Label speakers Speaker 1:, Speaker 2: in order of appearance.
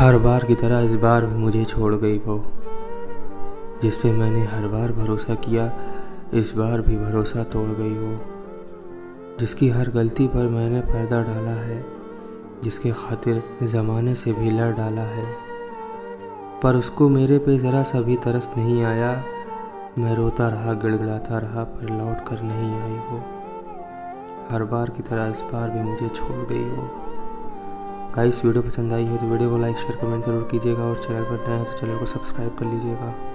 Speaker 1: हर बार की तरह इस बार भी मुझे छोड़ गई वो, जिस पे मैंने हर बार भरोसा किया, इस बार भी भरोसा तोड़ गई वो। जिसकी हर गलती पर मैंने पर्दा डाला है, जिसके खातिर ज़माने से भी लड़ डाला है, पर उसको मेरे पे ज़रा सा भी तरस नहीं आया। मैं रोता रहा, गिड़गिड़ाता रहा, पर लौट कर नहीं आई वो। हर बार की तरह इस बार भी मुझे छोड़ गई वो। गाइस, वीडियो पसंद आई हो तो वीडियो को लाइक शेयर कमेंट ज़रूर कीजिएगा और चैनल पर नए हैं तो चैनल को सब्सक्राइब कर लीजिएगा।